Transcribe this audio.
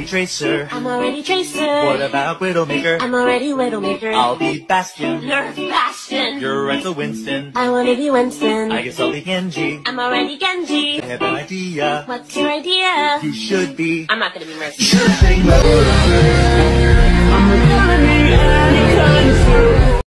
already Tracer. I'm already Tracer. What about Widowmaker? I'm already Widowmaker. I'll be Bastion. Nerf Bastion. You're Renzo Winston. I wanna be Winston. I guess I'll be Genji. I'm already Genji. I have an idea. What's your idea? You should be. I'm not gonna be Mercy. You should be Mercy. I'm the villainy and